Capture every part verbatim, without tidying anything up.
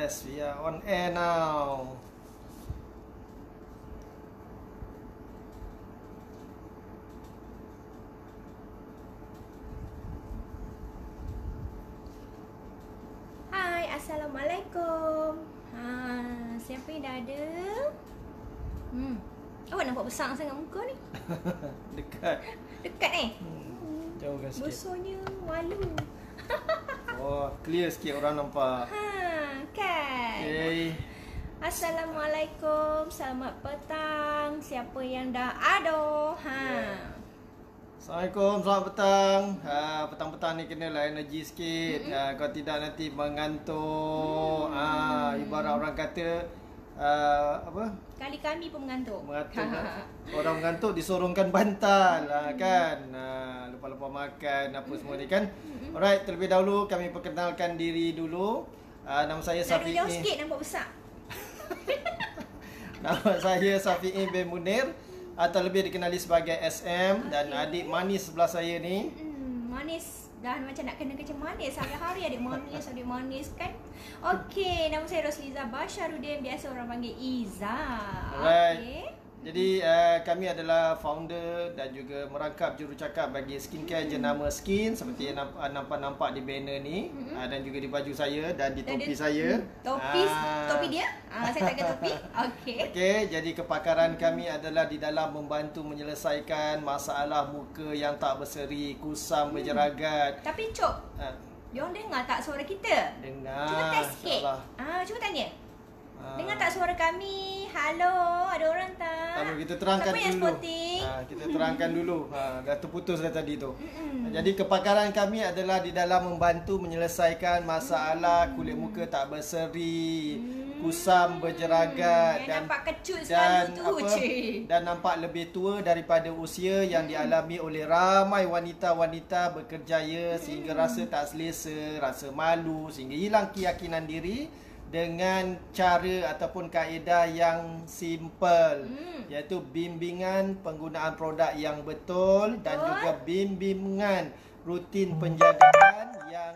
Yes, we are on air now. Hai, Assalamualaikum. Ha, siapa yang dah ada? Hmm. Awak nampak besar sangat muka ni. Dekat. Dekat ni. Hmm. Jauhkan sikit. Besarnya malu. Oh, clear sikit orang nampak. Ha, kan? Okay. Assalamualaikum. Selamat petang. Siapa yang dah ada? Ha. Yeah. Assalamualaikum, selamat petang. Ha, petang-petang ni kenalah energi sikit. Ha, kalau tidak nanti mengantuk. Ha, ibarat orang kata uh, apa? Kali kami pun mengantuk. Mengantuk. Orang mengantuk disorongkan bantal, ha, kan? Ha, lupa-lupa makan apa semua ni kan. Alright, terlebih dahulu kami perkenalkan diri dulu. Uh, nama saya Nak Safi'i. jauh sikit nampak besar. Nama saya Safi'i bin Munir, atau lebih dikenali sebagai S M. Dan adik manis sebelah saya ni, Hmm, manis. Dah macam nak kena kerja manis. Hari-hari adik manis, adik manis kan. Okey, nama saya Rosliza Basharudin. Biasa orang panggil Iza. Alright. Okey. Jadi uh, kami adalah founder dan juga merangkap jurucakap bagi skincare jenama Skin, seperti yang nampak- nampak-nampak di banner ni, Mm-hmm. uh, dan juga di baju saya dan di Dan topi dia- saya. Hmm, Topi, Ah. topi dia. Ah, saya takkan topi. Okey. Okey, jadi kepakaran kami adalah di dalam membantu menyelesaikan masalah muka yang tak berseri, kusam, berjeragat. Tapi Cok, Uh, diorang dengar tak suara kita? dengar. Cuba test sikit. insyaAllah. Ah, cuba tanya. Ah. Dengar tak suara kami? Halo, ada orang tak? Kalau kita terangkan Siapa yang dulu. sporting? Ha, kita terangkan dulu. Ha, dah terputus dah tadi tu. Mm-mm. Jadi kepakaran kami adalah di dalam membantu menyelesaikan masalah kulit muka tak berseri, kusam, berjeragat Yang dan nampak kecut dan selalu tu, apa cik. dan nampak lebih tua daripada usia yang dialami oleh ramai wanita-wanita berkerjaya sehingga rasa tak selesa, rasa malu sehingga hilang keyakinan diri dengan cara ataupun kaedah yang simple, Hmm. iaitu bimbingan penggunaan produk yang betul, dan Betul. juga bimbingan rutin penjagaan yang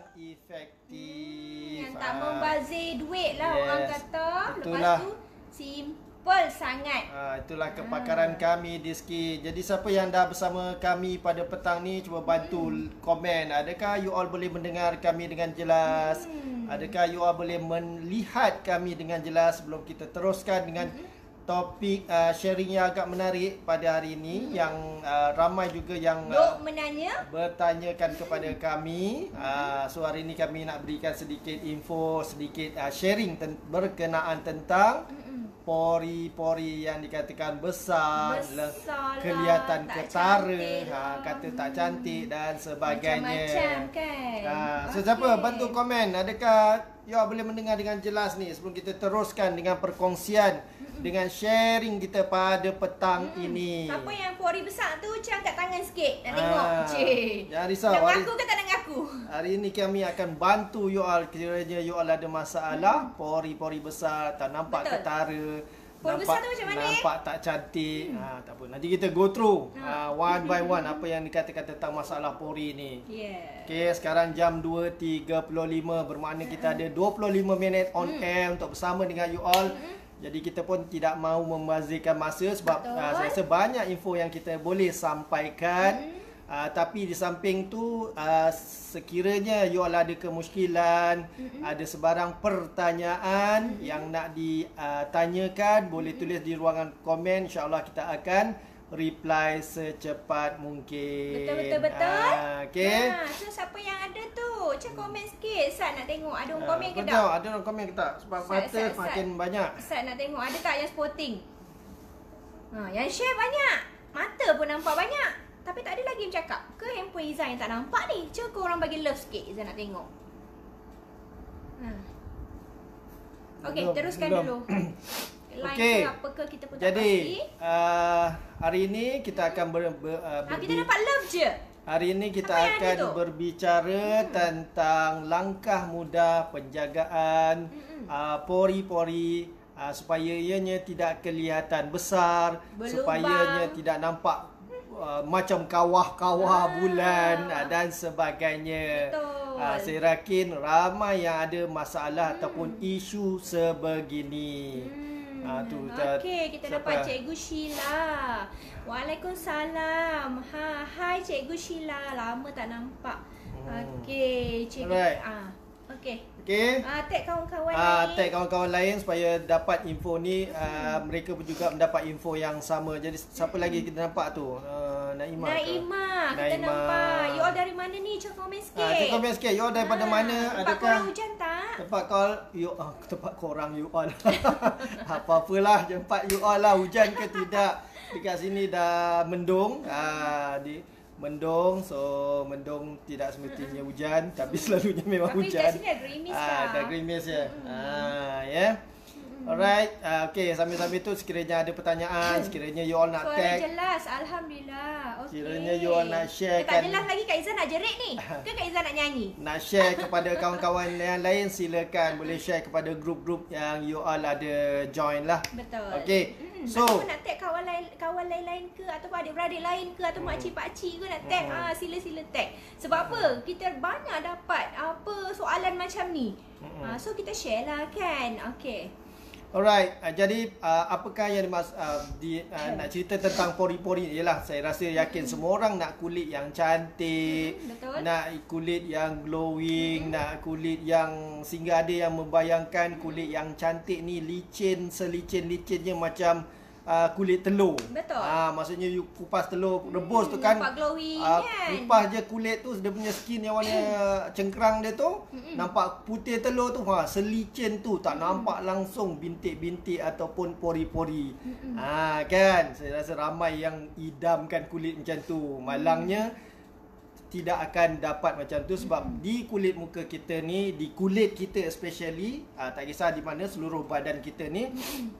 efektif. Yang tak Ah. membazir duit lah Yes. orang kata. Betul Lepas lah. tu simple sangat. Ah, itulah kepakaran kami di Skin. Jadi siapa yang dah bersama kami pada petang ni, cuba bantu Hmm. komen. Adakah you all boleh mendengar kami dengan jelas? Hmm. Adakah you all boleh melihat kami dengan jelas? Sebelum kita teruskan dengan topik uh, sharing yang agak menarik pada hari ini, yang uh, ramai juga yang uh, Duk menanya. bertanyakan kepada kami. Uh, so hari ini kami nak berikan sedikit info, sedikit uh, sharing ten- berkenaan tentang pori-pori yang dikatakan besar, le- Besar lah, kelihatan tak ketara, cantik ha, lah. kata tak cantik dan sebagainya. Macam-macam kan. Ha, so Okey. siapa bantu komen, adakah you all boleh mendengar dengan jelas ni sebelum kita teruskan dengan perkongsian, dengan sharing kita pada petang ini. Siapa yang pori besar tu, Cik angkat tangan sikit. Nak Ah, tengok. Cik. jangan risau, Nak hari- mengaku ke tak nak mengaku? Hari ini kami akan bantu you all kiranya you all ada masalah pori-pori besar, tak nampak Betul. ketara, Pori nampak besar tu macam mana, eh? nampak tak cantik. Ha, tak apa. Nanti kita go through ha. Ha. one by one apa yang dikatakan tentang masalah pori ni. Yeah. Okey, sekarang jam dua tiga puluh lima, bermakna kita ada dua puluh lima minit on air untuk bersama dengan you all. Jadi kita pun tidak mahu membazirkan masa sebab Betul. uh, saya rasa banyak info yang kita boleh sampaikan. Uh, tapi di samping tu, uh, sekiranya you all ada kemusykilan, ada sebarang pertanyaan yang nak ditanyakan, boleh tulis di ruangan komen. InsyaAllah kita akan reply secepat mungkin. Betul, betul, betul. Ah, okey. Ha, so siapa yang ada tu? Cik komen sikit. Sat nak tengok ada orang Ah, komen ke kau tak? tahu ada orang komen ke tak? Sebab Sat, mata sat, semakin sat. banyak. Sat nak tengok ada tak yang sporting? Ha, yang share banyak. Mata pun nampak banyak. Tapi tak ada lagi yang cakap. Ke handphone Izzah yang tak nampak ni? Cuba kau orang bagi love sikit. Izzah nak tengok. Ha. Okey, Belum, teruskan belum. dulu. Line Okey. ke apa ke kita pun tak Jadi, pasti. uh, hari ini kita akan ber, ber, uh, Ha, kita berbi- dapat love je. Hari ini kita Apa yang ada akan tu? berbicara tentang langkah mudah penjagaan uh, pori-pori uh, supaya ianya tidak kelihatan besar, Berlubang. supaya ianya tidak nampak uh, macam kawah-kawah Ah. bulan uh, dan sebagainya. Betul. Uh, saya yakin ramai yang ada masalah hmm. ataupun isu sebegini. Hmm. Ah, tu, Okey, kita siapa? dapat Cikgu Sheila. Waalaikumsalam. Ha, hai Cikgu Sheila. Lama tak nampak. Hmm. Okey, Cikgu. Alright. Ah, okey. Okey. Ah, tag kawan-kawan Ah, lain. tag kawan-kawan lain supaya dapat info ni, uh, mereka pun juga mendapat info yang sama. Jadi siapa lagi kita nampak tu? Uh, Naimah. Naimah, kita Naimah. nampak. You all dari mana ni? Cakap komen sikit. Ah, cakap komen sikit. You all daripada Ah, mana? tempat Adakah korang hujan tak? tempat call you ah, tempat korang you all. Apa-apalah tempat you all lah, hujan ke tidak. Dekat sini dah mendung. Ah, di mendung, so mendung tidak semestinya hujan, tapi selalunya memang Tapi hujan. kat sini dah gerimis Ah, lah. dah gerimis ya. Mm-mm. Ah, ya. Alright, uh, okay, sambil-sambil tu sekiranya ada pertanyaan, sekiranya you all nak Suara tag, jelas, Alhamdulillah. Okey. Sekiranya you all nak share Dekat kan- jelas lagi Kak Izzan nak jerit ni. Ke Kak Izzan nak nyanyi? nak share kepada kawan-kawan yang lain, silakan boleh share kepada grup-grup yang you all ada join lah. Betul. Okey. Hmm, So, ataupun nak tag kawan lain kawan lain-lain ke ataupun adik-beradik lain ke atau makcik-pakcik ke nak tag, Hmm. ah sila-sila tag. Sebab apa? Kita banyak dapat apa soalan macam ni. Hmm. Ah so kita share lah kan. Okey. alright, uh, jadi uh, apakah yang dimas uh, di uh, nak cerita tentang pori-pori ni? Yalah, saya rasa yakin semua orang nak kulit yang cantik, Hmm, betul. nak kulit yang glowing, nak kulit yang sehingga ada yang membayangkan kulit yang cantik ni licin, selicin-licinnya macam uh, kulit telur. Betul. Ah, maksudnya you kupas telur rebus tu kan. nampak glowing Ah, kan? kupas je kulit tu, dia punya skin yang warna cengkerang dia tu, Mm-mm. nampak putih telur tu, ha, selicin tu, tak nampak langsung bintik-bintik ataupun pori-pori. Mm-mm. Ha, kan? Saya rasa ramai yang idamkan kulit macam tu. Malangnya tidak akan dapat macam tu sebab di kulit muka kita ni, di kulit kita especially, ah, tak kisah di mana, seluruh badan kita ni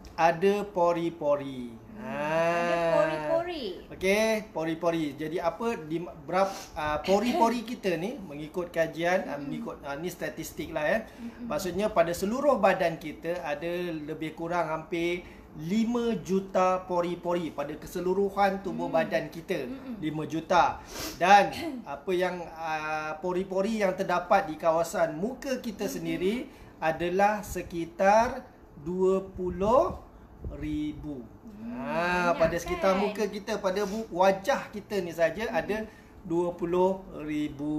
ada pori-pori. Ha. Ada pori-pori. Okey, pori-pori. Jadi apa di berapa uh, pori-pori kita ni mengikut kajian, uh, mengikut uh, ni statistik lah ya. Maksudnya pada seluruh badan kita ada lebih kurang hampir lima juta pori-pori pada keseluruhan tubuh Hmm. badan kita. lima juta. Dan apa yang uh, pori-pori yang terdapat di kawasan muka kita sendiri adalah sekitar dua puluh ribu. Ha, banyak pada sekitar kan? muka kita, pada mu- wajah kita ni saja ada dua puluh ribu.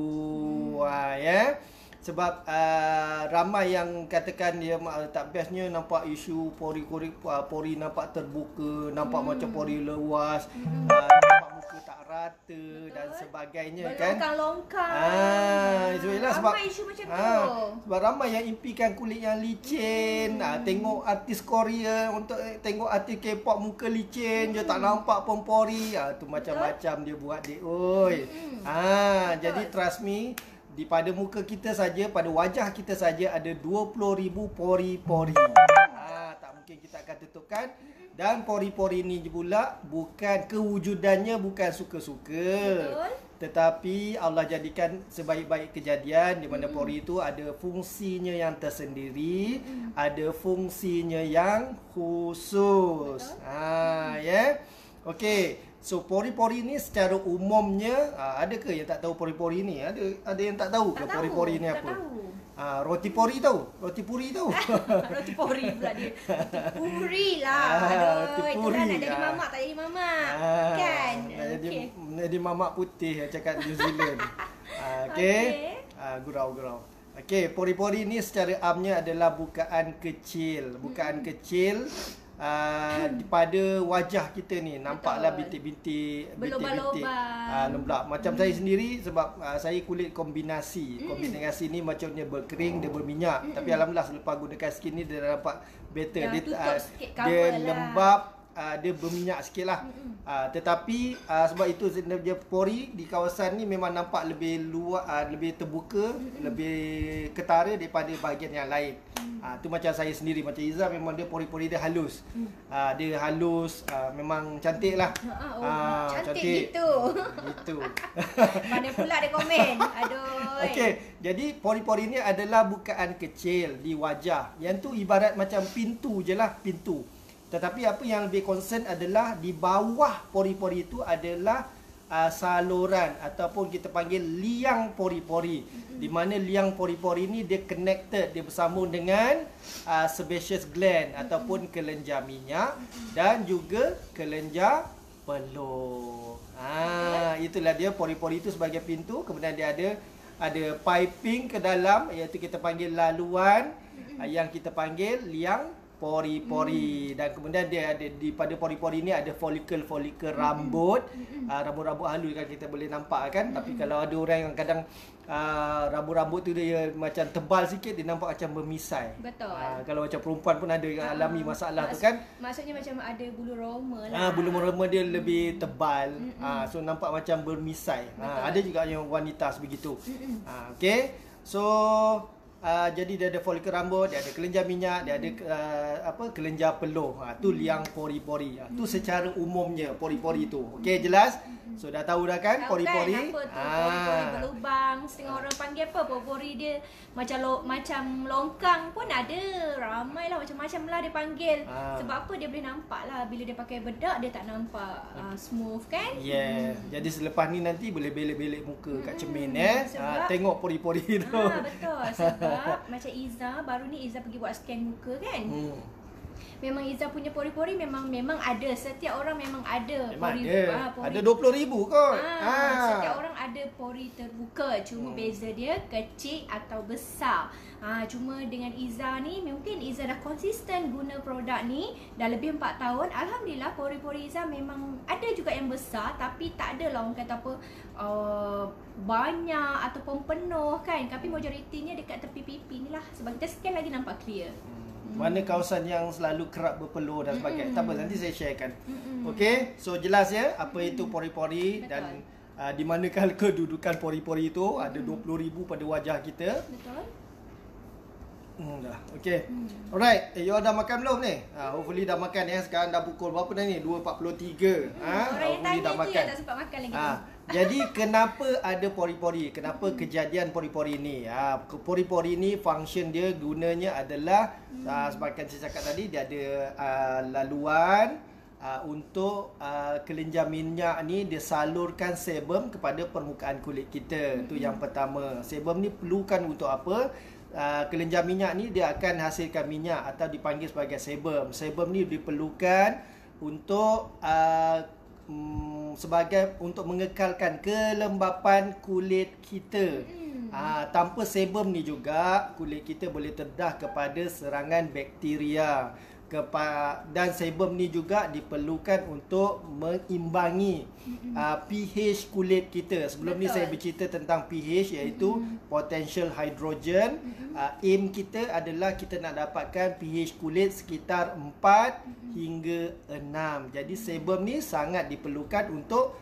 Ha, ya. Sebab uh, ramai yang katakan dia uh, tak bestnya nampak isu pori-pori uh, pori nampak terbuka, nampak Hmm. macam pori luas, uh, nampak muka tak rata dan sebagainya kan. Berlongkang-longkang. Ah, so ialah sebab Ramai isu macam tu. ah, sebab ramai yang impikan kulit yang licin. Ah, tengok artis Korea, untuk eh, tengok artis K-pop muka licin je, tak nampak pun pori. Ah, tu macam-macam dia buat dek oi. Hmm. Ah, Betul. jadi trust me, di pada muka kita saja, pada wajah kita saja ada dua puluh ribu pori-pori. Ah, tak mungkin kita akan tutupkan. Dan pori-pori ni pula bukan kewujudannya bukan suka-suka. Betul. Tetapi Allah jadikan sebaik-baik kejadian di mana pori itu ada fungsinya yang tersendiri, ada fungsinya yang khusus. Betul. Ha, ya. Yeah? Okey. So pori-pori ni secara umumnya, ah, ada ke yang tak tahu pori-pori ni? Ada ada yang tak tahu ke Tak tahu, pori-pori ni tak apa? tahu. Ah, roti pori tahu? Roti puri tahu? Roti pori pula dia. Roti puri lah. Ah, Aduh, roti itulah puri. nak jadi Ah. mamak tak jadi mamak. Ah, Kan? nak jadi, Okey. jadi mamak putih yang cakap New Zealand. Ah, Okey. Okey. Ah, gurau-gurau. Okey, pori-pori ni secara amnya adalah bukaan kecil. Bukaan kecil uh, pada wajah kita ni. Nampaklah Betul. bintik-bintik, Berlubang-lubang. bintik-bintik uh, lembab. Macam saya sendiri sebab uh, saya kulit kombinasi. Kombinasi ni macamnya berkering, dia berminyak. Tapi alhamdulillah selepas gunakan skin ni dia dah nampak better. Dah Dia tutup uh, sikit dia cover lah. lembab, uh, dia berminyak sikit lah. Uh, tetapi uh, sebab itu dia pori di kawasan ni memang nampak lebih luas, uh, lebih terbuka, lebih ketara daripada bahagian yang lain. Ah, tu macam saya sendiri, macam Izzah memang dia pori-pori dia halus. Ah, dia halus, ah, memang cantik lah. Ha, oh, Ah, cantik gitu. Gitu. Mana pula dia komen. Aduh. Okey, jadi pori-pori ni adalah bukaan kecil di wajah. Yang tu ibarat macam pintu je lah, pintu. Tetapi apa yang lebih concern adalah di bawah pori-pori itu adalah uh, saluran ataupun kita panggil liang pori-pori. Mm-hmm. Di mana liang pori-pori ni dia connected, dia bersambung dengan uh, sebaceous gland mm-hmm. ataupun kelenjar minyak mm-hmm. dan juga kelenjar peluh. Ah, itulah dia, pori-pori itu sebagai pintu, kemudian dia ada ada piping ke dalam, iaitu kita panggil laluan mm-hmm. yang kita panggil liang pori-pori. Mm. Dan kemudian dia ada di pada pori-pori ni ada folikel-folikel mm-hmm. rambut, mm-hmm. uh, rambut-rambut halus kan kita boleh nampak kan. Mm-hmm. Tapi kalau ada orang yang kadang uh, rambut-rambut tu dia macam tebal sikit, dia nampak macam bermisai. Betul. Uh, kalau macam perempuan pun ada yang alami masalah Mas- tu kan. Maksudnya macam ada bulu roma lah. Ah, bulu roma dia mm-hmm. lebih tebal. Mm-hmm. Ah, so nampak macam bermisai. Ah, ada juga yang wanita sebegitu. Mm-hmm. Ah, okey. So Uh, jadi dia ada folikel rambut, dia ada kelenjar minyak, dia ada uh, apa kelenjar peluh. Ha, tu liang pori-pori. Ha, tu secara umumnya pori-pori tu. Okey, jelas? So dah tahu dah kan pori-pori? Kan, apa tu pori-pori berlubang. Setengah orang panggil apa? Pori-pori dia macam lo, macam longkang pun ada. Ramai lah macam-macam lah dia panggil. Ha. Sebab apa? Dia boleh nampak lah. Bila dia pakai bedak, dia tak nampak uh, smooth kan? Yeah. Hmm. Jadi selepas ni nanti boleh belek-belek muka kat cermin eh. Ha, tengok pori-pori tu. Ha, betul. Sebab macam Iza, baru ni Iza pergi buat scan muka kan. Hmm. Memang Iza punya pori-pori memang memang ada. Setiap orang memang ada memang pori. Ada. Ha, pori. Ada dua puluh ribu kot. Ha, ha. Setiap orang ada pori terbuka. Cuma hmm. beza dia kecil atau besar. Ha, cuma dengan Iza ni, mungkin Iza dah konsisten guna produk ni dah lebih empat tahun. Alhamdulillah pori-pori Iza memang ada juga yang besar, tapi tak ada lah orang kata apa uh, banyak ataupun penuh kan. Tapi majoritinya dekat tepi pipi ni lah. Sebab kita scan lagi nampak clear. Hmm. Mana kawasan yang selalu kerap berpeluh dan sebagainya. Mm-mm. Tak apa, nanti saya sharekan. Okey, so jelas ya apa Mm-mm. itu pori-pori. Betul. Dan uh, di manakah kedudukan pori-pori itu. Mm-mm. Ada dua puluh ribu pada wajah kita. Betul. Hmm, dah. Okey. Hmm. Alright, eh, you dah makan belum ni? Ha, hopefully dah makan ya. Sekarang dah pukul berapa dah ni? dua empat puluh tiga. Hmm, ha, orang yang tanya dah makan. Tak sempat makan lagi. Ha, jadi kenapa ada pori-pori? Kenapa hmm. kejadian pori-pori ni? Ha, pori-pori ni function dia gunanya adalah hmm. uh, seperti saya cakap tadi, dia ada uh, laluan uh, untuk uh, kelenjar minyak ni dia salurkan sebum kepada permukaan kulit kita. Itu hmm. yang pertama. Sebum ni perlukan untuk apa? Uh, kelenjar minyak ni dia akan hasilkan minyak atau dipanggil sebagai sebum. Sebum ni diperlukan untuk uh, um, sebagai untuk mengekalkan kelembapan kulit kita. Hmm. Uh, tanpa sebum ni juga kulit kita boleh terdedah kepada serangan bakteria. Kepa- dan sebum ni juga diperlukan untuk mengimbangi mm-hmm. uh, pH kulit kita. Sebelum Betul. ni saya bercerita tentang pH, iaitu mm-hmm. potential hydrogen. Mm-hmm. Uh, aim kita adalah kita nak dapatkan pH kulit sekitar empat mm-hmm. hingga enam. Jadi sebum ni sangat diperlukan untuk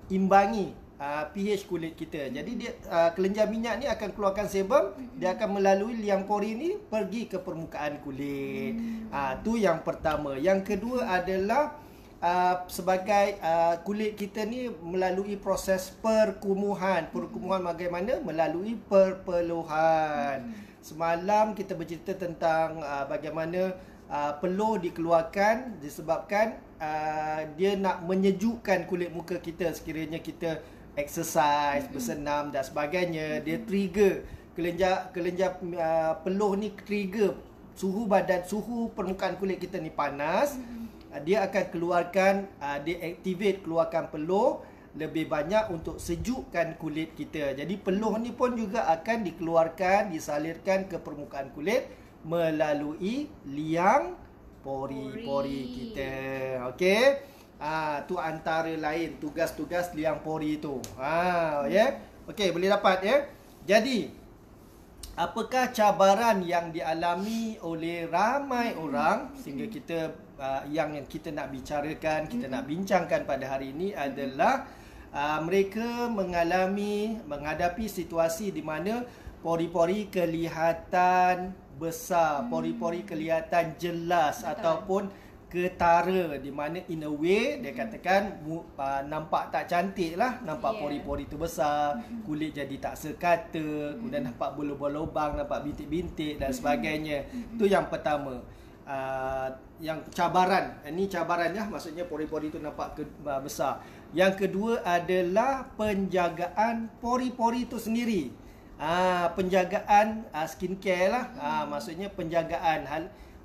imbangi Uh, pH kulit kita. Jadi dia uh, kelenjar minyak ni akan keluarkan sebum, mm-hmm. dia akan melalui liang pori ni pergi ke permukaan kulit. Mm. Uh, tu yang pertama. Yang kedua adalah uh, sebagai uh, kulit kita ni melalui proses perkumuhan. Perkumuhan bagaimana? Melalui perpeluhan. Mm. Semalam kita bercerita tentang uh, bagaimana uh, peluh dikeluarkan disebabkan uh, dia nak menyejukkan kulit muka kita sekiranya kita exercise, mm-hmm. bersenam dan sebagainya. Mm-hmm. Dia trigger kelenjar kelenjar uh, peluh ni trigger suhu badan, suhu permukaan kulit kita ni panas. Mm-hmm. Uh, dia akan keluarkan uh, dia activate keluarkan peluh lebih banyak untuk sejukkan kulit kita. Jadi peluh ni pun juga akan dikeluarkan, disalirkan ke permukaan kulit melalui liang pori-pori kita. Okey. Ah, tu antara lain tugas-tugas liang pori tu. Ha, ya. Yeah? Okey, boleh dapat ya. Jadi, apakah cabaran yang dialami oleh ramai orang sehingga kita uh, yang yang kita nak bicarakan, kita nak bincangkan pada hari ini adalah uh, mereka mengalami menghadapi situasi di mana pori-pori kelihatan besar, pori-pori kelihatan jelas. Betul. Ataupun ketara, di mana in a way dia katakan uh, nampak tak cantik lah, nampak yeah. pori-pori tu besar, mm-hmm. kulit jadi tak sekata, mm-hmm. kemudian nampak bulu-bulu lubang, nampak bintik-bintik dan sebagainya. Mm-hmm. Tu yang pertama. uh, yang cabaran. Ini cabaran ya, maksudnya pori-pori itu nampak ke, uh, besar. Yang kedua adalah penjagaan pori-pori itu sendiri. Ah, penjagaan uh, skincare lah. Ah, maksudnya penjagaan hal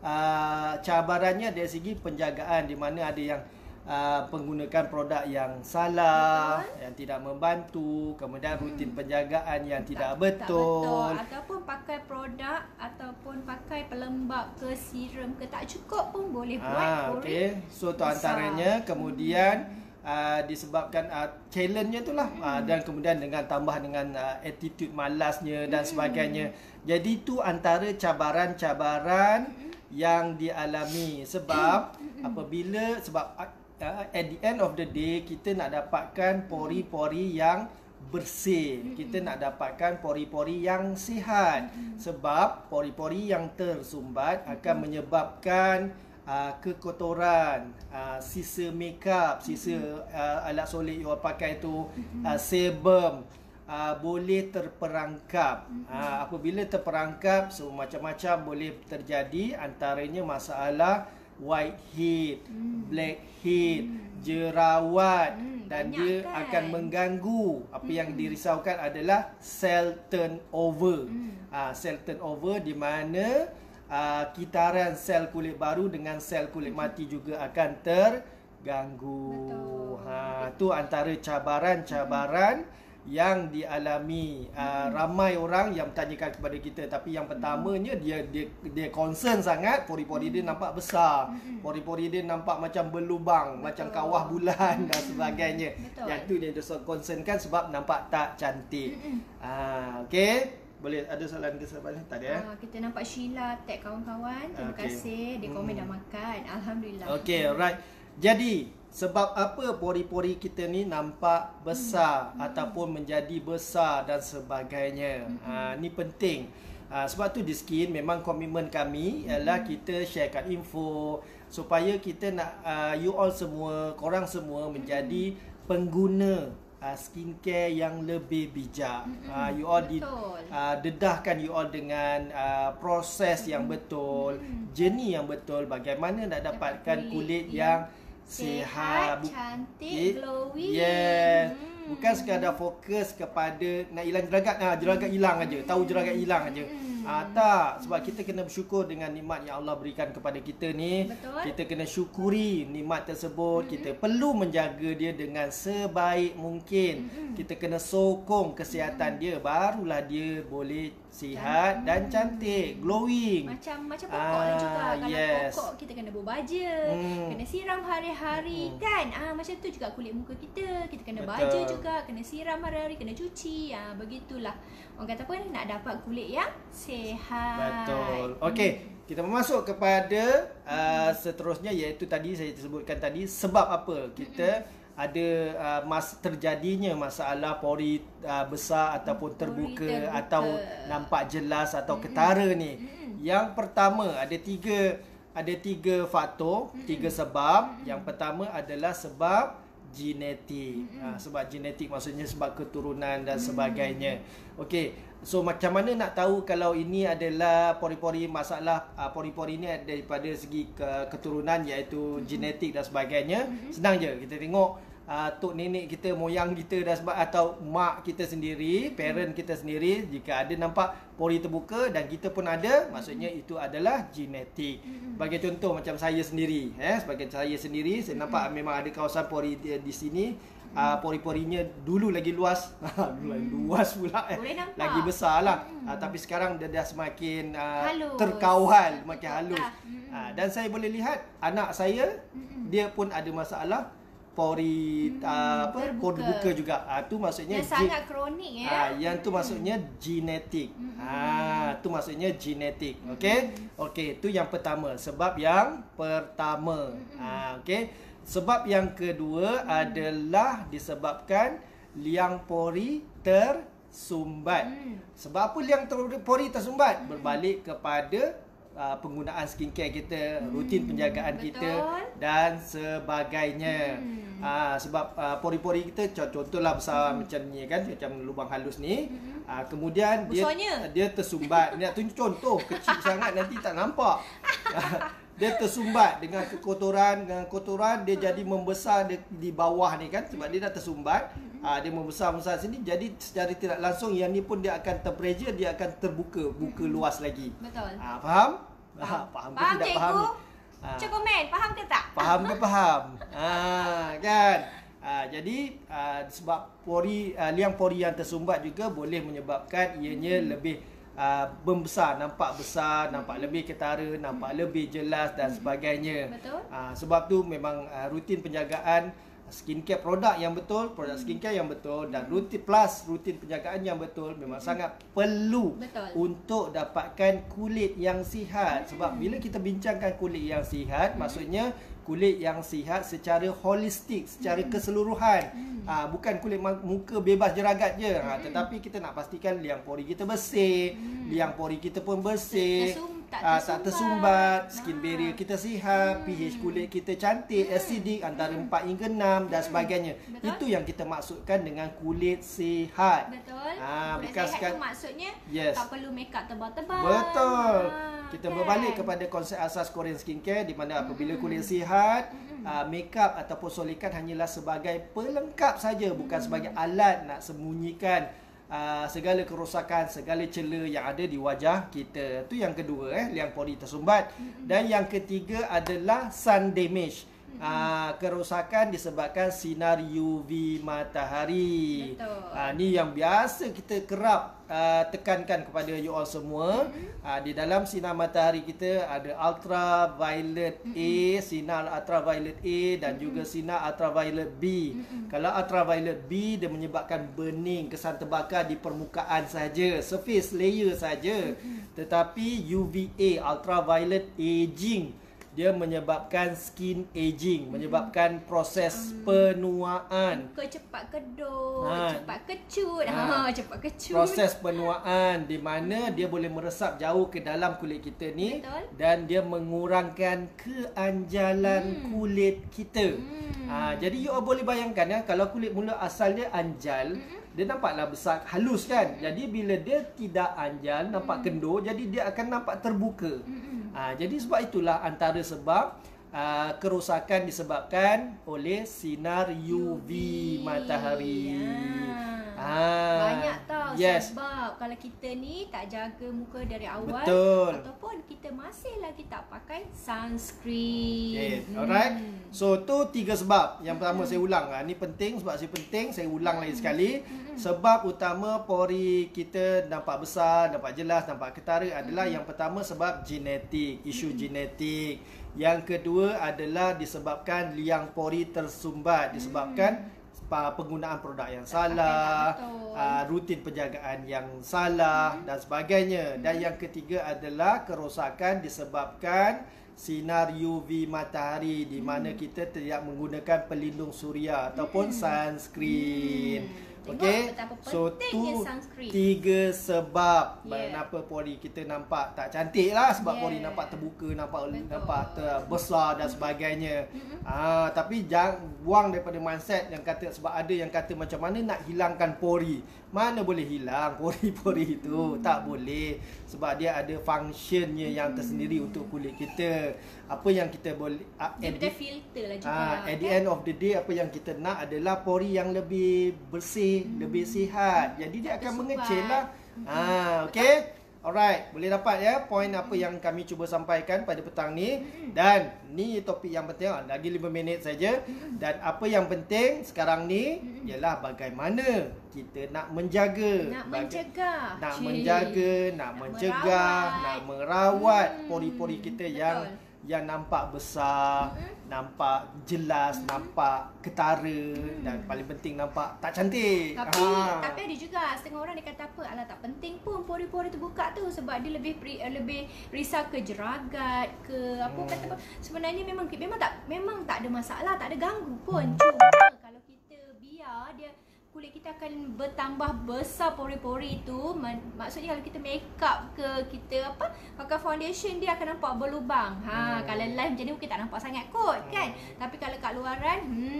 uh, cabarannya dari segi penjagaan, di mana ada yang Uh, menggunakan produk yang salah, betul, yang tidak membantu, kemudian rutin hmm. penjagaan yang tidak, tidak betul. betul ataupun pakai produk ataupun pakai pelembab ke serum ke tak cukup pun boleh buat ah, pori. Okay. So tu antaranya. Kemudian hmm. uh, disebabkan uh, challenge-nya itulah hmm. uh, dan kemudian dengan tambah dengan uh, attitude malasnya dan hmm. sebagainya. Jadi tu antara cabaran-cabaran hmm. yang dialami sebab hmm. apabila sebab Uh, at the end of the day, kita nak dapatkan pori-pori yang bersih. Kita nak dapatkan pori-pori yang sihat. Sebab pori-pori yang tersumbat akan menyebabkan uh, kekotoran, uh, sisa makeup, sisa uh, alat solek yang pakai tu, uh, sebum, uh, boleh terperangkap. Uh, apabila terperangkap, so macam-macam boleh terjadi, antaranya masalah whitehead, hmm. blackhead, hmm. jerawat hmm, dan dia kan akan mengganggu. Apa hmm. yang dirisaukan adalah cell turnover. Hmm. Uh, cell turnover di mana uh, kitaran sel kulit baru dengan sel kulit hmm. mati juga akan terganggu. Betul. Ha, tu antara cabaran-cabaran hmm. yang dialami uh, ramai orang yang bertanyakan kepada kita. Tapi yang pertamanya dia dia dia concern sangat pori-pori dia nampak besar, pori-pori dia nampak macam berlubang, betul, macam kawah bulan dan sebagainya. Betul. Yang tu dia concernkan sebab nampak tak cantik. Ah, okey. Boleh ada soalan ke soalan tadi eh? Ah, kita nampak Sheila tag kawan-kawan. Terima okay. kasih. Dia komen hmm. dah makan. Alhamdulillah. Okey, alright. Jadi sebab apa pori-pori kita ni nampak besar hmm. ataupun menjadi besar dan sebagainya. Hmm. Ha, ni penting. Ha, sebab tu di Skin memang komitmen kami hmm. ialah kita sharekan info supaya kita nak uh, you all semua, korang semua menjadi hmm. pengguna uh, skincare yang lebih bijak. Hmm. Uh, you all di, uh, dedahkan you all dengan uh, proses hmm. yang betul, hmm. journey yang betul, bagaimana nak dapatkan kulit yang sihat, cantik, glowing. Yes. Hmm. Bukan sekadar fokus kepada nak hilang jeragat. Nah, jeragat hilang aja. Tahu jeragat hilang aja. Hmm. Ah, tak, sebab kita kena bersyukur dengan nikmat yang Allah berikan kepada kita ni. Betul. Kita kena syukuri nikmat tersebut. Hmm. Kita perlu menjaga dia dengan sebaik mungkin. Hmm. Kita kena sokong kesihatan hmm. dia, barulah dia boleh sihat dan cantik, glowing. Macam macam pokok ah, juga. Kalau yes. pokok kita kena berbaja, hmm. kena siram hari-hari hmm. kan. Ah macam tu juga kulit muka kita, kita kena Betul. baja juga, kena siram hari-hari, kena cuci. Ah begitulah. Orang kata apa, nak dapat kulit yang sihat. Betul. Okey, hmm. kita masuk kepada uh, seterusnya, iaitu tadi saya sebutkan tadi sebab apa kita hmm. ada uh, mas terjadinya masalah pori uh, besar ataupun terbuka, terbuka atau nampak jelas atau mm-hmm. ketara ni. Mm-hmm. Yang pertama ada tiga ada tiga faktor, mm-hmm. tiga sebab. Mm-hmm. Yang pertama adalah sebab genetik. Mm-hmm. Uh, sebab genetik maksudnya sebab keturunan dan mm-hmm. sebagainya. Okey. So macam mana nak tahu kalau ini adalah pori-pori masalah uh, pori-pori ni daripada segi ke, keturunan iaitu mm-hmm. genetik dan sebagainya. Mm-hmm. Senang je, kita tengok uh, tok nenek kita, moyang kita dan sebab atau mak kita sendiri, parent mm-hmm. kita sendiri, jika ada nampak pori terbuka dan kita pun ada, maksudnya mm-hmm. itu adalah genetik. Mm-hmm. Sebagai contoh macam saya sendiri, eh sebagai saya sendiri saya mm-hmm. nampak memang ada kawasan pori di, di sini. Uh, pori-porinya dulu lagi luas, hmm. luas pula eh. Lagi besar lah. Hmm. Uh, tapi sekarang dia dah semakin uh, terkawal, makin halus. Hmm. Uh, dan saya boleh lihat anak saya, hmm. dia pun ada masalah pori hmm. uh, apa terbuka. pori terbuka juga. Ah uh, tu maksudnya yang sangat kronik ya. Ah uh, yang tu maksudnya genetik. Ah uh, tu maksudnya genetik. Okey. Hmm. Okey, tu yang pertama, sebab yang pertama. Ah hmm. uh, okey. Sebab yang kedua hmm. adalah disebabkan liang pori tersumbat. Hmm. Sebab apa liang ter- pori tersumbat? Hmm. Berbalik kepada uh, penggunaan skincare kita, hmm. rutin penjagaan Betul. kita dan sebagainya. Hmm. Uh, sebab uh, pori-pori kita contohlah besar hmm. macam ni kan, macam lubang halus ni. Hmm. Uh, kemudian dia Busanya. dia tersumbat. Ni nak tunjuk contoh kecil sangat nanti tak nampak. dia tersumbat dengan kekotoran, dengan kotoran dia jadi membesar di, di bawah ni kan, sebab dia dah tersumbat. Ha, dia membesar-besar sini, jadi secara tidak langsung yang ni pun dia akan terpressure, dia akan terbuka, buka luas lagi. Betul. Ha, faham? Faham, Ha, faham ke faham tidak cikgu? faham ni? Ha, Cik komen, faham ke tak? faham ke faham? Ha, kan? Ha, jadi ha, sebab pori ha, liang pori yang tersumbat juga boleh menyebabkan ianya hmm. lebih uh, membesar, nampak besar, nampak lebih ketara, nampak lebih jelas dan sebagainya. Betul. Uh, sebab tu memang uh, rutin penjagaan skincare produk yang betul, produk skincare yang betul dan rutin plus rutin penjagaan yang betul memang sangat perlu Betul. untuk dapatkan kulit yang sihat. Sebab bila kita bincangkan kulit yang sihat, maksudnya kulit yang sihat secara holistik, secara hmm. keseluruhan. Hmm. Ha, bukan kulit muka bebas jeragat je. Ha, tetapi kita nak pastikan liang pori kita bersih, hmm. liang pori kita pun bersih. Tersum, tak, ha, tersumbat. tak tersumbat, skin Ha. barrier kita sihat, Hmm. pH kulit kita cantik, hmm. acidic antara hmm. empat hingga enam dan sebagainya. Betul. Itu yang kita maksudkan dengan kulit sihat. Betul. Ha, Kulit bukan sihat sekat- tu maksudnya Yes. tak perlu make up tebal-tebal. Betul. Ha, Kita kan? berbalik kepada konsep asas Korean skincare di mana apabila kulit sihat, uh, makeup ataupun solikan hanyalah sebagai pelengkap saja, bukan sebagai alat nak sembunyikan uh, segala kerosakan, segala celah yang ada di wajah kita. Itu yang kedua, eh, liang pori tersumbat. Dan yang ketiga adalah sun damage. Uh, kerosakan disebabkan sinar U V matahari. Betul. Uh, ni yang biasa kita kerap uh, tekankan kepada you all semua. Mm-hmm. Uh, di dalam sinar matahari kita ada ultraviolet mm-hmm. A, sinar ultraviolet A dan mm-hmm. juga sinar ultraviolet B. Mm-hmm. Kalau ultraviolet B dia menyebabkan burning, kesan terbakar di permukaan saja, surface layer saja. Mm-hmm. Tetapi U V A, ultraviolet aging, dia menyebabkan skin aging, menyebabkan proses hmm. penuaan. Muka cepat kedut, Ha. cepat kecut. Ha. Ha, cepat kecut. Proses penuaan di mana dia boleh meresap jauh ke dalam kulit kita ni. Betul. Dan dia mengurangkan keanjalan hmm. kulit kita. Hmm. Ha, jadi you all boleh bayangkan ya, kalau kulit mula asalnya anjal, hmm. dia nampaklah besar, halus kan. Hmm. Jadi bila dia tidak anjal, nampak hmm. kendur, jadi dia akan nampak terbuka. Hmm. Ha, jadi sebab itulah antara sebab uh, kerosakan disebabkan oleh sinar U V matahari. Ya. Ha. Banyak tau Yes. sebab kalau kita ni tak jaga muka dari awal, Betul. ataupun kita masih lagi tak pakai sunscreen. Okay, alright. So tu tiga sebab. Yang pertama hmm. saya ulang, ha, ni penting sebab saya penting saya ulang lagi sekali. Hmm. Sebab utama pori kita nampak besar, nampak jelas, nampak ketara adalah hmm. yang pertama sebab genetik, isu hmm. genetik. Yang kedua adalah disebabkan liang pori tersumbat, disebabkan hmm. penggunaan produk yang salah, uh, rutin penjagaan yang salah hmm. dan sebagainya. Hmm. Dan yang ketiga adalah kerosakan disebabkan sinar U V matahari di mana hmm. kita tidak menggunakan pelindung suria ataupun hmm. sunscreen. Hmm. Okey. So tu tiga sebab yeah. kenapa pori kita nampak tak cantik lah, sebab yeah. pori nampak terbuka, nampak Betul. nampak terbesar dan sebagainya. Mm-hmm. Ah, tapi jangan buang daripada mindset yang kata, sebab ada yang kata macam mana nak hilangkan pori. Mana boleh hilang pori-pori itu? Tak boleh. Sebab dia ada functionnya yang tersendiri untuk kulit kita. Apa yang kita boleh uh, dia ada filter lah juga. Uh, at the end of the day, apa yang kita nak adalah pori yang lebih bersih, hmm. lebih sihat. Jadi dia akan mengecil lah. Hmm. Ah, okay. Alright, boleh dapat ya poin apa yang kami cuba sampaikan pada petang ni. Dan ni topik yang penting, lagi lima minit saja. Dan apa yang penting sekarang ni ialah bagaimana kita nak menjaga, nak baga- mencegah, nak Cik. menjaga, nak, nak mencegah, merawat. nak merawat hmm. pori-pori kita Betul. yang yang nampak besar, mm-hmm. nampak jelas, mm-hmm. nampak ketara mm-hmm. dan paling penting nampak tak cantik. Tapi ha. tapi ada juga setengah orang dia kata apa, alah tak penting pun pori-pori tu buka tu sebab dia lebih lebih risau ke jeragat ke apa hmm. kata apa. Sebenarnya memang memang tak memang tak ada masalah, tak ada ganggu pun. Cuma kalau kita biar dia kulit kita akan bertambah besar pori-pori itu. Maksudnya kalau kita make up ke, kita apa pakai foundation, dia akan nampak berlubang. Ha, hmm. kalau live macam ni mungkin tak nampak sangat kot kan. Hmm. Tapi kalau kat luaran, hmm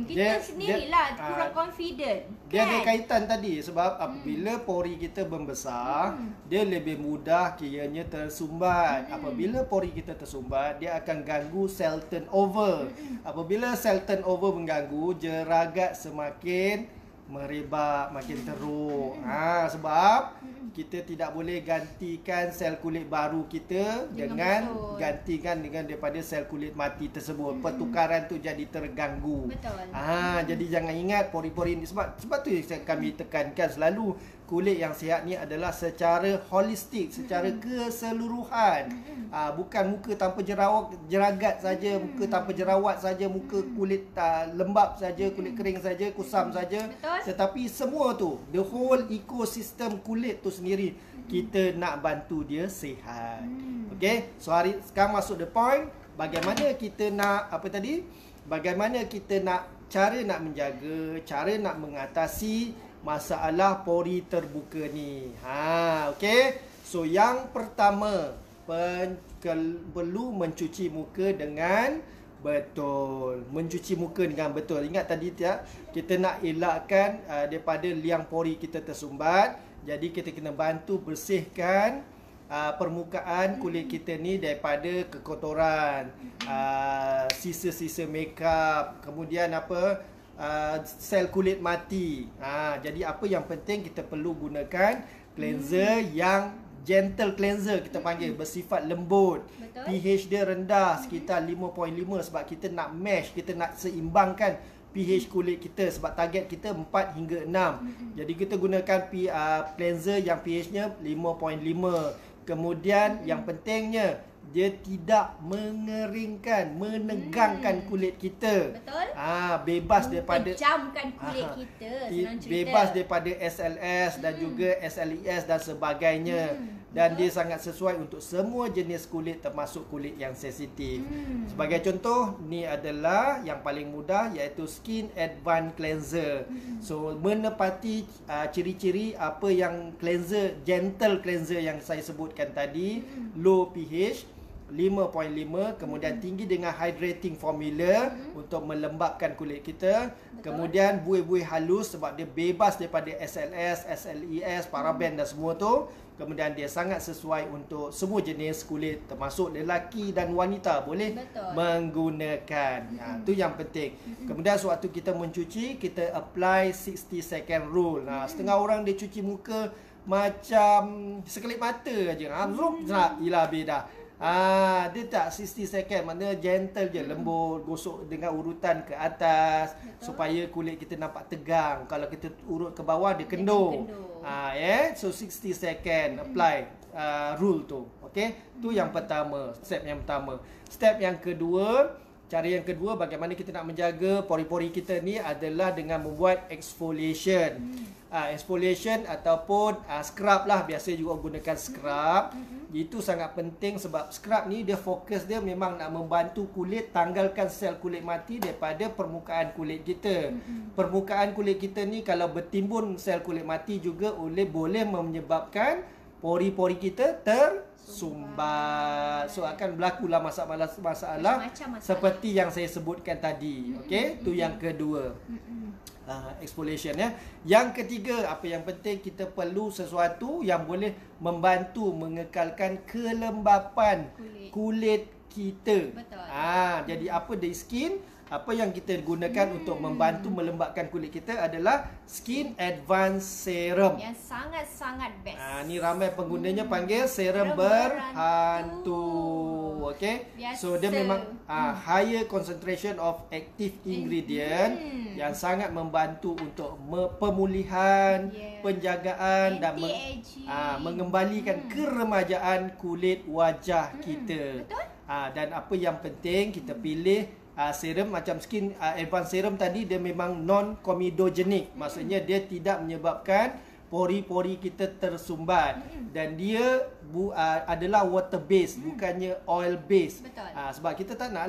kita Dia- sendirilah dia- kurang ah, confident. Dia kan? ada kaitan tadi sebab apabila pori kita membesar, dia lebih mudah kiranya tersumbat. Apabila pori kita tersumbat, dia akan ganggu sel turnover. Apabila sel turnover mengganggu, jeragat semakin merebak, makin teruk. Ha, sebab kita tidak boleh gantikan sel kulit baru kita Dengan dengan betul. gantikan dengan daripada sel kulit mati tersebut. Pertukaran tu jadi terganggu. Betul. Ah, jadi jangan ingat pori-pori ni sebab sebab tu yang kami tekankan selalu kulit yang sihat ni adalah secara holistik, secara keseluruhan. Ah, bukan muka tanpa jerawat jeragat saja, muka tanpa jerawat saja, muka kulit uh, lembap saja, kulit kering saja, kusam saja. Betul. Tetapi semua tu, the whole ecosystem kulit tu sendiri kita nak bantu dia sihat. Okey, so hari sekarang masuk the point, bagaimana kita nak apa tadi? Bagaimana kita nak cara nak menjaga, cara nak mengatasi masalah pori terbuka ni. Ha, okey. So yang pertama, pen, kel, perlu mencuci muka dengan betul. Mencuci muka dengan betul. Ingat tadi tak? Kita nak elakkan uh, daripada liang pori kita tersumbat. Jadi kita kena bantu bersihkan uh, permukaan kulit kita ni daripada kekotoran, uh, sisa-sisa makeup, kemudian apa uh, sel kulit mati. Uh, jadi apa yang penting kita perlu gunakan cleanser yang gentle cleanser kita panggil, bersifat lembut. Betul. pH dia rendah sekitar lima perpuluhan lima sebab kita nak mash, kita nak seimbangkan pH kulit kita sebab target kita empat hingga enam. Jadi kita gunakan P, uh, cleanser yang pH-nya lima perpuluhan lima. Kemudian yang pentingnya dia tidak mengeringkan, menegangkan kulit kita. Betul. Ah, bebas daripada Pejamkan kulit Ah, kita, Di- senang cerita. bebas daripada S L S dan juga S L E S dan sebagainya. Dan dia sangat sesuai untuk semua jenis kulit termasuk kulit yang sensitif. Sebagai contoh, ni adalah yang paling mudah iaitu Skin Advanced Cleanser. So menepati uh, ciri-ciri apa yang cleanser, gentle cleanser yang saya sebutkan tadi, low pH lima perpuluhan lima, kemudian tinggi dengan hydrating formula untuk melembapkan kulit kita. Betul. Kemudian buih-buih halus sebab dia bebas daripada S L S, S L E S, paraben dan semua tu. Kemudian dia sangat sesuai untuk semua jenis kulit termasuk lelaki dan wanita boleh Betul. menggunakan. Ha, tu yang penting. Kemudian sewaktu kita mencuci, kita apply sixty second rule. Nah, setengah orang dia cuci muka macam sekelip mata aja. Ha, zrup, zrak, hilang habis dah. Ah, dia tak sixty second, maknanya gentle je, lembut, gosok dengan urutan ke atas. Betul. Supaya kulit kita nampak tegang. Kalau kita urut ke bawah dia kendur. kendur. Ah, yeah. So sixty second apply uh, rule tu. Okey, tu yang pertama, step yang pertama. Step yang kedua, cara yang kedua bagaimana kita nak menjaga pori-pori kita ni adalah dengan membuat exfoliation. Uh, exfoliation ataupun uh, scrub lah, biasa juga gunakan scrub. Itu sangat penting sebab scrub ni dia fokus dia memang nak membantu kulit tanggalkan sel kulit mati daripada permukaan kulit kita. Permukaan kulit kita ni kalau bertimbun sel kulit mati juga oleh boleh menyebabkan pori-pori kita tersumbat. So akan berlakulah masalah-masalah Macam-macam masalah. seperti yang saya sebutkan tadi. Okey, tu yang kedua. Uh, exfoliation ya. Yang ketiga, apa yang penting kita perlu sesuatu yang boleh membantu mengekalkan kelembapan Kulit. kulit kita. Betul. Ah, jadi apa the skin? Apa yang kita gunakan hmm. untuk membantu melembabkan kulit kita adalah Skin Advanced Serum. Yang sangat-sangat best. Ah, ni ramai penggunanya panggil serum Serum berhantu. Okey. Biasa. So dia memang ah, higher concentration of active ingredient Hmm. yang sangat membantu untuk me- pemulihan, Yeah. penjagaan dan meng- Anti-aging. ah, mengembalikan keremajaan kulit wajah kita. Betul. Ah, dan apa yang penting kita pilih uh, serum macam Skin uh, Advanced Serum tadi, dia memang non comedogenic. Maksudnya dia tidak menyebabkan pori-pori kita tersumbat dan dia bu, uh, adalah water based, bukannya oil based. Betul. Uh, sebab kita tak naklah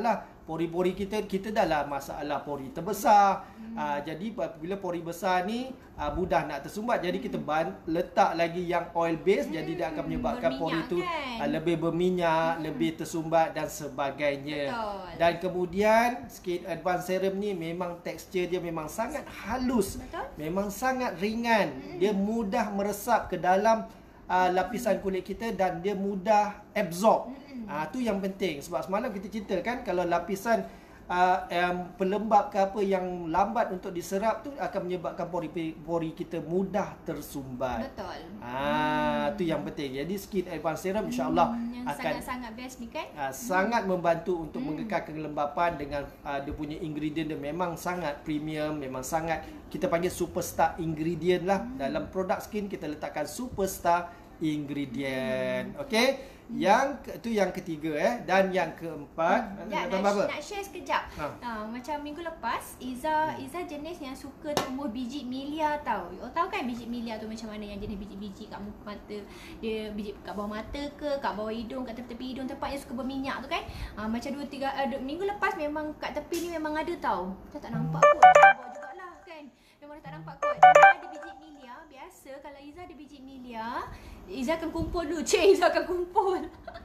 pori-pori kita, kita dah lah masalah pori terbesar. Hmm. Uh, jadi bila pori besar ni uh, mudah nak tersumbat. Jadi kita ban, letak lagi yang oil base. Hmm. Jadi dia akan menyebabkan pori tu kan? uh, lebih berminyak, hmm. lebih tersumbat dan sebagainya. Betul. Dan kemudian Skin Advance Serum ni memang tekstur dia memang sangat halus. Betul. Memang sangat ringan. Hmm. Dia mudah meresap ke dalam uh, lapisan kulit kita dan dia mudah absorb. Hmm. Ah, tu yang penting. Sebab semalam kita cerita kan, kalau lapisan uh, um, pelembab ke apa yang lambat untuk diserap tu akan menyebabkan pori-pori kita mudah tersumbat. Betul. Ah, hmm. tu yang penting. Jadi Skin Advance Serum insya-Allah hmm, akan sangat-sangat best ni kan. Uh, sangat hmm. membantu untuk hmm. mengekalkan kelembapan dengan uh, dia punya ingredient dia memang sangat premium, memang sangat kita panggil superstar ingredient lah. Hmm. Dalam produk skin kita letakkan superstar ingredient. Hmm. Okey. Yang itu yang ketiga eh dan yang keempat hmm. nak, nak, nak, nak share sekejap. Ha. Ha, macam minggu lepas Iza hmm. Iza jenis yang suka tumbuh biji milia tau. You tahu kan biji milia tu macam mana, yang jenis biji-biji kat muka mata. Dia biji kat bawah mata ke, kat bawah hidung, kat tepi-tepi hidung, tempat yang suka berminyak tu kan. Ha, macam dua tiga uh, minggu lepas memang kat tepi ni memang ada tau. Kita tak nampak kot. Cuba jugalah kan. Memang tak nampak kot. Memang ada biji milia. Biasa kalau Iza ada biji milia, Iza akan kumpul dulu. Cik, Iza akan kumpul.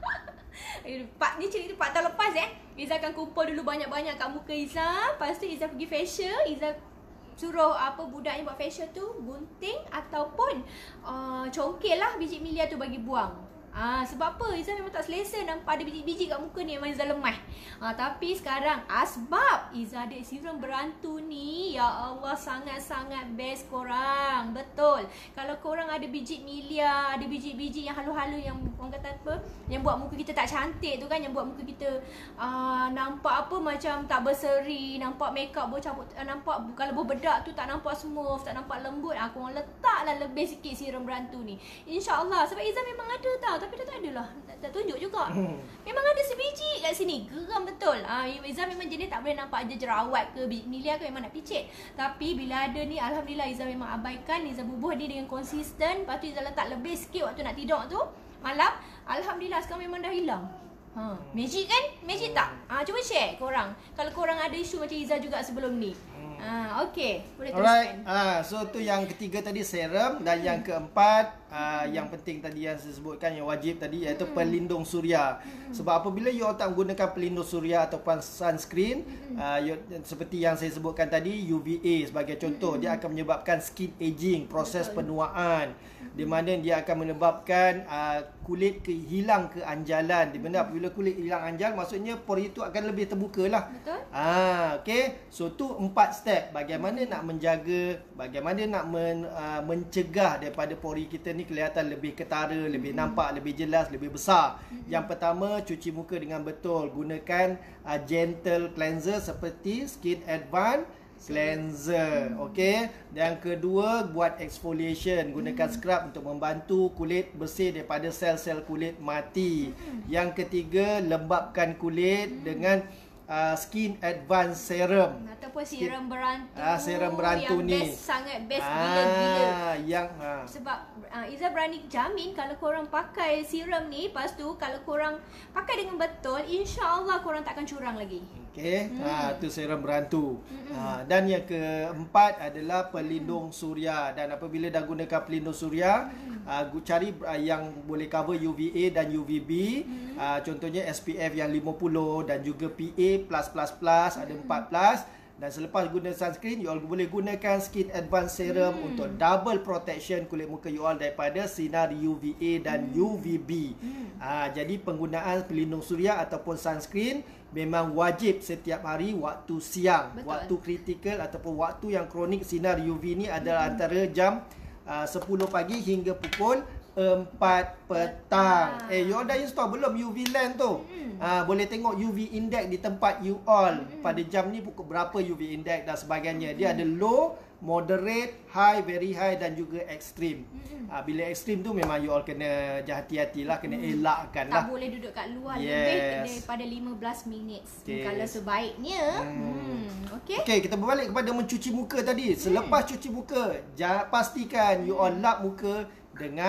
Pak ni cerita empat tahun lepas eh. Iza akan kumpul dulu banyak-banyak kat muka Iza. Lepas tu Iza pergi facial. Iza suruh apa budaknya buat facial tu gunting ataupun uh, congkel lah biji milia tu bagi buang. Ah, sebab apa? Iza memang tak selesa nampak ada biji-biji kat muka ni, memang Iza lemah. Ah, tapi sekarang asbab Iza ada serum berantu ni, ya Allah sangat-sangat best korang. Betul. Kalau korang ada biji milia, ada biji-biji yang halu-halu yang orang kata apa, yang buat muka kita tak cantik tu kan, yang buat muka kita ah, nampak apa macam tak berseri, nampak makeup bercampur, nampak kalau berbedak tu tak nampak smooth, tak nampak lembut. Ah, korang letaklah lebih sikit serum berantu ni. InsyaAllah. Sebab Iza memang ada tau, tapi dia tak adalah, tak, tak tunjuk juga. Hmm. Memang ada sebiji kat sini. Geram betul. Ah, Iza memang jenis tak boleh nampak je jerawat ke biji milia ke, memang nak picit. Tapi bila ada ni, alhamdulillah Iza memang abaikan. Iza bubuh dia dengan konsisten. Lepas tu Iza letak lebih sikit waktu nak tidur tu malam. Alhamdulillah sekarang memang dah hilang. Ha, magic kan? Magic tak? Ah, cuba share korang. Kalau korang ada isu macam Iza juga sebelum ni. Ah, okey. Boleh teruskan. Alright. Ah, so tu yang ketiga tadi serum dan hmm. yang keempat ah, yang penting tadi yang saya sebutkan yang wajib tadi iaitu hmm. pelindung suria. Hmm. Sebab apabila you tak menggunakan pelindung suria ataupun sunscreen, hmm. ah, you, seperti yang saya sebutkan tadi U V A sebagai contoh, hmm. dia akan menyebabkan skin aging, proses Betul. penuaan. Di mana dia akan menyebabkan uh, kulit ke, hilang keanjalan. Di mana apabila kulit hilang anjal, maksudnya pori itu akan lebih terbuka lah. Betul. Ah, okay. So tu empat step. Bagaimana nak menjaga, bagaimana nak men, uh, mencegah daripada pori kita ni kelihatan lebih ketara, lebih hmm. nampak, lebih jelas, lebih besar. Hmm. Yang pertama, cuci muka dengan betul. Gunakan uh, gentle cleanser seperti Skin Advance cleanser, hmm. okey. Yang kedua, buat exfoliation, gunakan hmm. scrub untuk membantu kulit bersih daripada sel-sel kulit mati. Hmm. Yang ketiga, lembapkan kulit hmm. dengan uh, Skin Advance Serum ataupun serum berantu. Ah, serum berantu yang ni best, sangat best gila-gila. Ah, yang ah. sebab uh, Iza berani jamin kalau korang pakai serum ni, lepas tu kalau korang pakai dengan betul, insya-Allah korang tak akan curang lagi. Okey, hmm. ha, tu serum berantu. Hmm. Ha, dan yang keempat adalah pelindung suria. Dan apabila dah gunakan pelindung suria, hmm. ha, cari yang boleh cover U V A dan U V B. Hmm. Ha, contohnya S P F yang lima puluh dan juga P A plus plus plus, ada empat plus. Dan selepas guna sunscreen, you all boleh gunakan Skin Advance Serum hmm. untuk double protection kulit muka you all daripada sinar U V A dan hmm. U V B. Hmm. Ha, jadi penggunaan pelindung suria ataupun sunscreen memang wajib setiap hari waktu siang. Betul. Waktu kritikal ataupun waktu yang kronik sinar U V ni adalah hmm. antara jam uh, sepuluh pagi hingga pukul empat petang. Betul. Eh, you all dah install belum U V lamp tu? Hmm. Ha, boleh tengok U V index di tempat you all. Hmm. Pada jam ni pukul berapa U V index dan sebagainya. Dia hmm. ada low, moderate, high, very high dan juga extreme. Hmm. Ha, bila extreme tu memang you all kena hati-hatilah, kena hmm. elakkan lah. Tak boleh duduk kat luar yes. lebih daripada lima belas minit. Okay. Kalau sebaiknya. Hmm. Hmm. Okey. Okey, kita berbalik kepada mencuci muka tadi. Selepas hmm. cuci muka, jangan pastikan you all lap muka dengan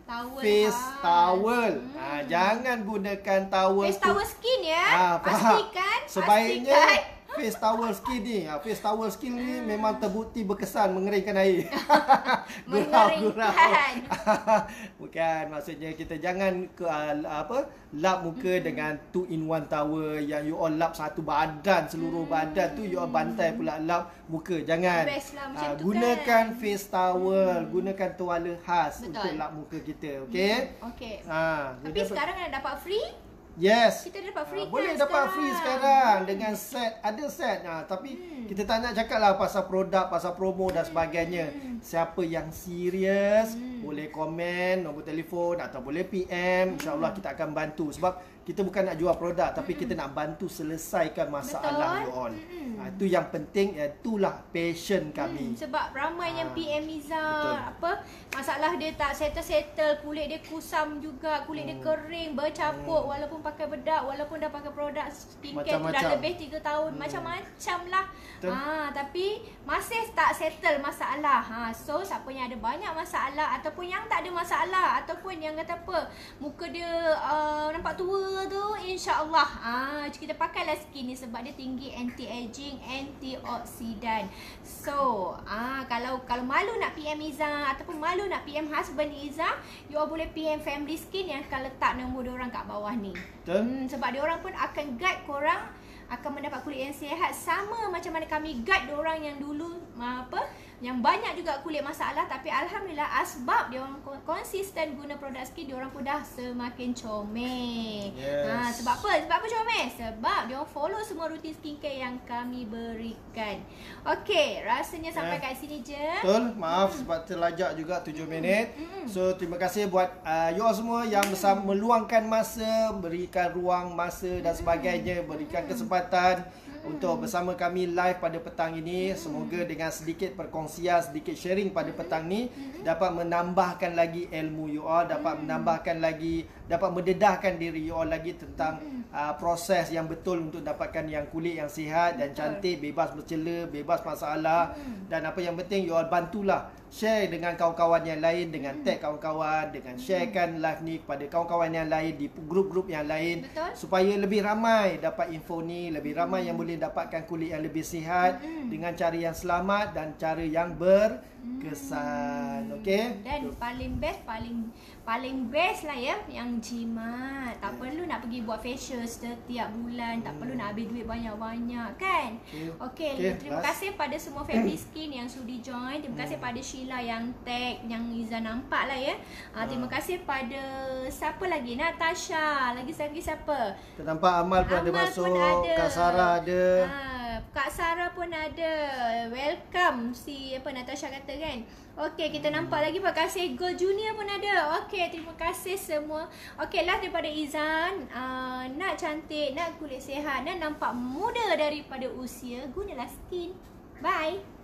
Towel. face ha. towel. Hmm. Ha, jangan gunakan towel Face towel skin ya. Ah, faham. Pastikan. Sebaiknya pastikan. face towel skin ni, ha, face towel skin ni memang terbukti berkesan mengeringkan air. Mengeringkan. Bukan, maksudnya kita jangan ke uh, apa lap muka hmm. dengan two in one towel yang you all lap satu badan, seluruh hmm. badan tu you all bantai pula lap muka. Jangan. Best lah macam Ha, tu gunakan kan. face towel, hmm. gunakan tuala khas Betul. untuk lap muka kita, okey? Hmm. Okey. Ha, Tapi sekarang nak dapat free? yes. Kita dah dapat free Ah, kan boleh dapat sekarang? free sekarang dengan set, ada set. Ha, tapi hmm. kita tak nak cakap lah pasal produk, pasal promo dan sebagainya. Hmm. Siapa yang serius Hmm. boleh komen nombor telefon atau boleh P M. InsyaAllah kita akan bantu. Sebab kita bukan nak jual produk, tapi Hmm. kita nak bantu selesaikan masalah Betul. you all. Hmm. Ha, itu yang penting, itulah passion kami. Hmm, sebab ramai yang Ah, P M Iza betul. apa masalah dia tak settle-settle, kulit dia kusam juga, kulit dia Hmm. kering, bercapuk Hmm. walaupun pakai bedak, walaupun dah pakai produk skincare tu dah Macam-macam. lebih tiga tahun, Hmm. macam-macam lah. Betul. Ah, tapi masih tak settle masalah. Ha, so siapa yang ada banyak masalah ataupun yang tak ada masalah ataupun yang kata apa, muka dia uh, nampak tua tu, insya-Allah ah kita pakailah skin ni sebab dia tinggi anti aging, antioksidan. So, ah kalau kalau malu nak P M Iza ataupun malu nak P M husband Iza, you all boleh P M Family Skin yang akan letak nombor diorang kat bawah ni. Betul. Hmm, sebab diorang pun akan guide korang akan mendapat kulit yang sihat sama macam mana kami guide diorang yang dulu apa yang banyak juga kulit masalah, tapi alhamdulillah asbab dia orang konsisten guna produk skin, dia orang pun dah semakin comel. Yes. Ha, sebab apa? Sebab apa comel? Sebab dia orang follow semua rutin skincare yang kami berikan. Okey, rasanya sampai Eh. kat sini je. Betul, maaf sebab terlajak juga tujuh minit. So terima kasih buat uh, you all semua yang bersama meluangkan masa, berikan ruang masa dan sebagainya, berikan kesempatan untuk bersama kami live pada petang ini. Semoga dengan sedikit perkongsian, sedikit sharing pada petang ni dapat menambahkan lagi ilmu you all, dapat menambahkan lagi, dapat mendedahkan diri you all lagi tentang uh, proses yang betul untuk dapatkan yang kulit yang sihat dan cantik, bebas bercela, bebas masalah. Dan apa yang penting you all bantulah share dengan kawan-kawan yang lain, dengan tag kawan-kawan, dengan sharekan live ni kepada kawan-kawan yang lain di grup-grup yang lain. Betul. Supaya lebih ramai dapat info ni, lebih ramai yang boleh dapatkan kulit yang lebih sihat dengan cara yang selamat dan cara yang berkesan. Okey? Dan paling best, paling paling best lah ya yang jimat. Tak perlu nak pergi buat facial setiap bulan, tak perlu nak habis duit banyak-banyak kan. Okey. Okey, Okey, terima last. kasih pada semua Family Skin yang sudi join. Terima kasih pada Sheila yang tag, yang Iza nampak lah ya. Ah, terima kasih pada siapa lagi? Natasha. Lagi lagi siapa? Kita nampak Amal pun ada Amal masuk, pun ada. Kak Sarah ada. Ah, Kak Sarah pun ada. Welcome si apa Natasha kata kan. Okey, kita nampak lagi Pak Kasih Gold Junior pun ada. Okey, terima kasih semua. Okey, last daripada Izan, uh, nak cantik, nak kulit sihat, nak nampak muda daripada usia, gunalah skin. Bye.